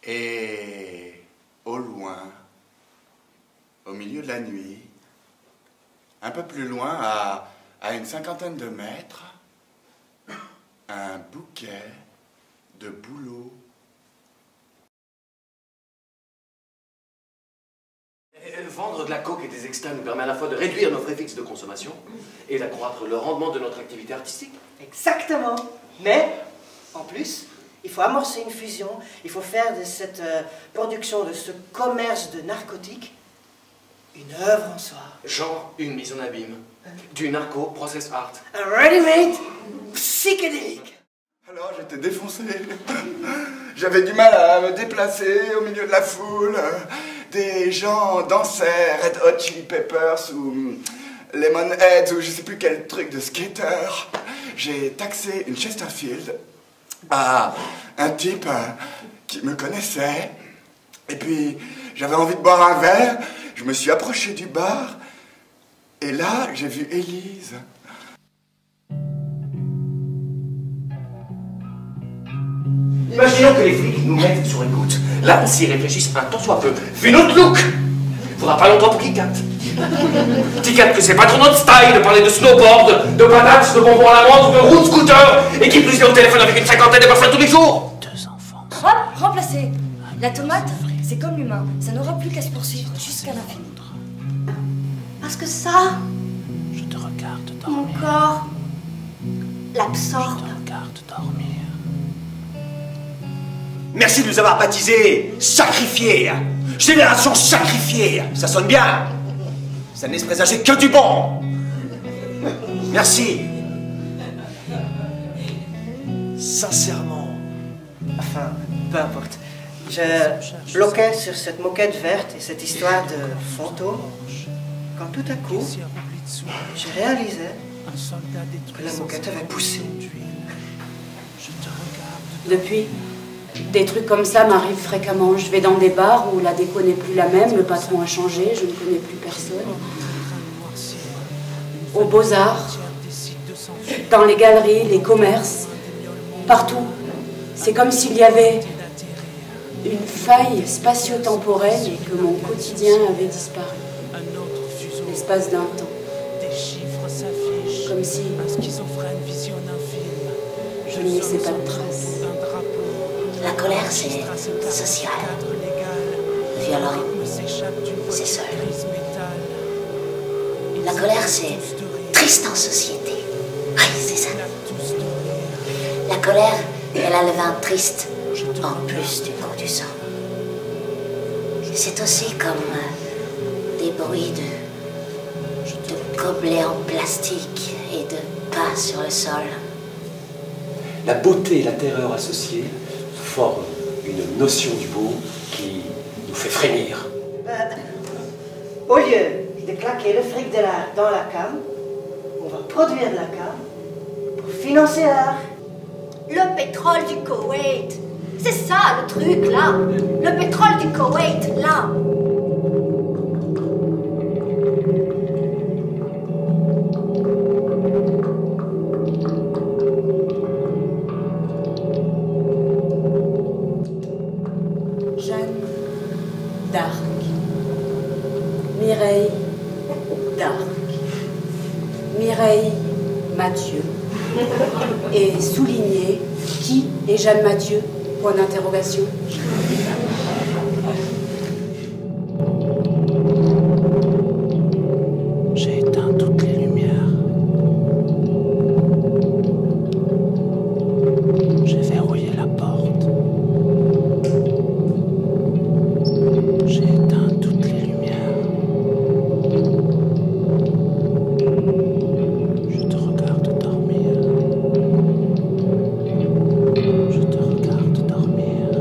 Et au loin, au milieu de la nuit, un peu plus loin, à une 50aine de mètres, un bouquet de bouleaux. Vendre de la coke et des extas nous permet à la fois de réduire nos frais fixes de consommation et d'accroître le rendement de notre activité artistique. Exactement. Mais, en plus, il faut amorcer une fusion, il faut faire de cette production, de ce commerce de narcotiques, une œuvre en soi. Genre une mise en abîme, du narco-process art. Un ready-made psychédélique. Alors j'étais défoncé. J'avais du mal à me déplacer au milieu de la foule. Des gens dansaient Red Hot Chili Peppers ou Lemonheads ou je sais plus quel truc de skater. J'ai taxé une Chesterfield à un type qui me connaissait. Et puis j'avais envie de boire un verre. Je me suis approché du bar. Et là, j'ai vu Élise. Imaginons que les flics nous mettent sur écoute. Là, s'ils réfléchissent un tant soit peu, vu notre look, faudra pas longtemps pour qu'ils captent. Qu'ils captent que c'est pas trop notre style de parler de snowboard, de patates, de bonbons à la menthe, de route scooter, et qui plus est au téléphone avec une 50aine de personnes tous les jours. 2 enfants. Hop, remplacé. La tomate, c'est comme l'humain. Ça n'aura plus qu'à se poursuivre jusqu'à l'infini. Parce que ça, Je te regarde mon dormir. corps Je l'absorbe. te regarde dormir. Merci de nous avoir baptisés sacrifiés. Génération sacrifiée. Ça sonne bien. Ça ne laisse présager que du bon. Merci. Sincèrement. Enfin, peu importe. Je bloquais sur cette moquette verte et cette histoire de fantôme, quand tout à coup, j'ai réalisé que la moquette avait poussé. Depuis, des trucs comme ça m'arrivent fréquemment. Je vais dans des bars où la déco n'est plus la même, le patron a changé, je ne connais plus personne. Aux Beaux-Arts, dans les galeries, les commerces, partout. C'est comme s'il y avait une faille spatio-temporelle et que mon quotidien avait disparu. L'espace d'un temps. Comme si je ne laissais pas de traces. La colère, c'est social. Violent, c'est seul. La colère, c'est triste en société. Oui, c'est ça. La colère, elle a le vin triste, en plus du goût du sang. C'est aussi comme des bruits de gobelets en plastique et de pas sur le sol. La beauté et la terreur associées forment une notion du beau qui nous fait frémir. Au lieu de claquer le fric de l'art dans la cam, on va produire de la cam pour financer l'art. Le pétrole du Koweït. C'est ça le truc là. Le pétrole du Koweït là. Jeanne d'Arc. Mireille d'Arc. Mireille Mathieu. Et souligné, qui est Jeanne Mathieu? Point d'interrogation. J'ai éteint toutes les lumières. J'ai verrouillé la porte. J'ai éteint toutes les lumières. Je te regarde dormir. Je te regarde dormir.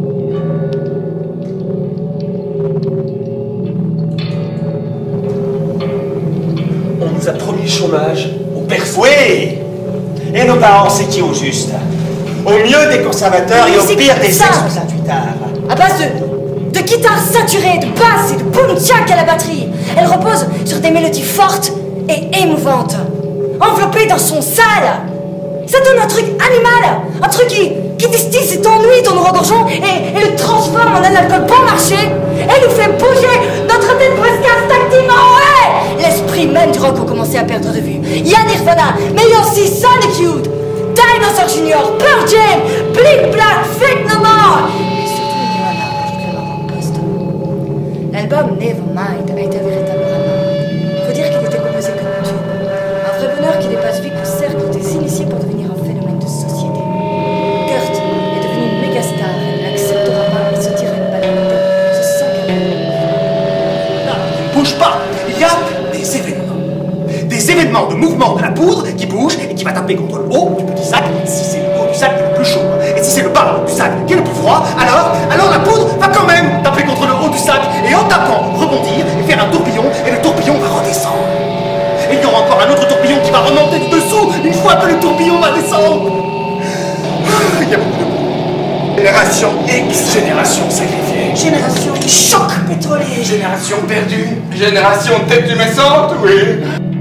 On nous a promis le chômage au berceau. Oui. Et nos parents, c'est qui au juste? Au mieux des conservateurs et au pire des ex-68ards. À base de guitare saturée, de basse et de boom tchac à la batterie. Elle repose sur des mélodies fortes et émouvantes. Enveloppée dans son sale. Ça donne un truc animal, un truc qui qui distille ton huile dont nous regorgeons et le transforme en un alcool bon marché et nous fait bouger notre tête presque instinctivement. Ouais, l'esprit même du rock a commencé à perdre de vue. Il y a Nirvana, mais il y a aussi Sonic Youth, Dinosaur Jr., Pearl Jam, Blink Black, Faith No More et surtout Nirvana, ajouterait en poste. L'album Nevermind a été un véritable raz-marée. Faut dire qu'il était composé que de tubes. Un vrai bonheur qui dépasse vite le cercle des initiés pour devenir un phénomène de société. Kurt est devenu une méga star, elle n'acceptera pas et se tire une balle dans la tête. Je sens qu'elle... Bouge pas. Il y a des événements. Des événements de mouvement de la poudre qui bouge et qui va taper contre le haut du petit sac si c'est le haut du sac qui est le plus chaud. Et si c'est le bas du sac qui est le plus froid, alors la poudre va quand même taper contre le haut du sac et en tapant, rebondir et faire un tourbillon et le tourbillon va redescendre. Et il y aura encore un autre tourbillon qui va remonter du dessous une fois que le tourbillon va descendre. Il y a beaucoup de bruit. Génération X. Génération sacrifiée. Génération choc pétrolier. Génération perdue. Génération tête humescente, oui.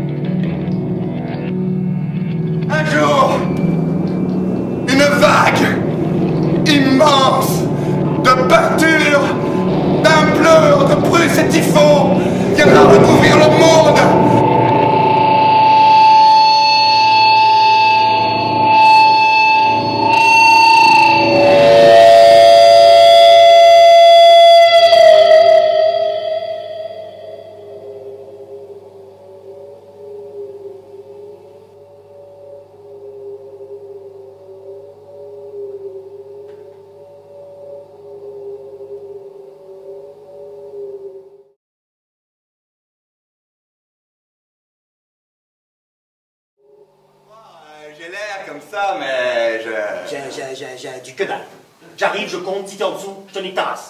Un jour, une vague immense de pâture, d'impleurs, de Prusse et typhon viendra recouvrir le monde. J'ai l'air comme ça, mais J'ai du que dalle. J'arrive, je compte, si t'es en dessous, je te nique ta race.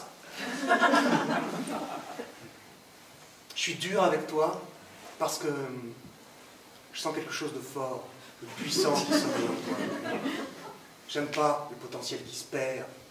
Je suis dur avec toi parce que je sens quelque chose de fort, de puissant qui sommeille en toi. J'aime pas le potentiel qui se perd